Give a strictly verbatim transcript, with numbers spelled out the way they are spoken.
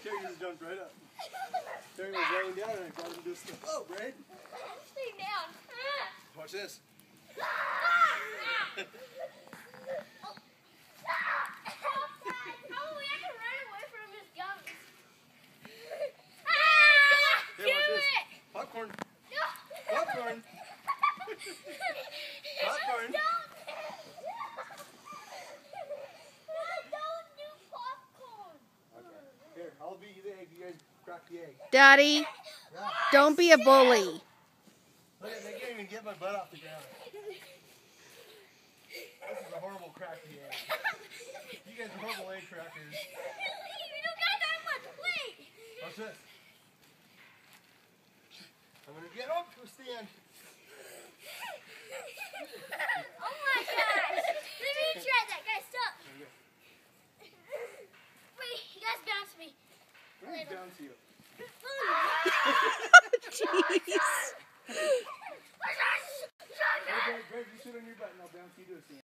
Terry just jumped right up. Terry was laying down and I got him to slip. Oh, Braid. Stay down. Watch this. Popcorn. Popcorn. Popcorn. Don't do popcorn. Okay. Here, I'll be the egg. You guys crack the egg. Daddy, Yeah. don't be a bully. Look at, they can't even get my butt off the ground. This is a horrible cracky egg. You guys are horrible egg crackers. You don't got that much weight. Watch this. I'm gonna get up to a stand. Oh my gosh. Let me try that, guys. Stop. Wait, you guys bounce me. Let me bounce you. Jeez. Greg, Greg, you sit on your butt and I'll bounce you to a stand.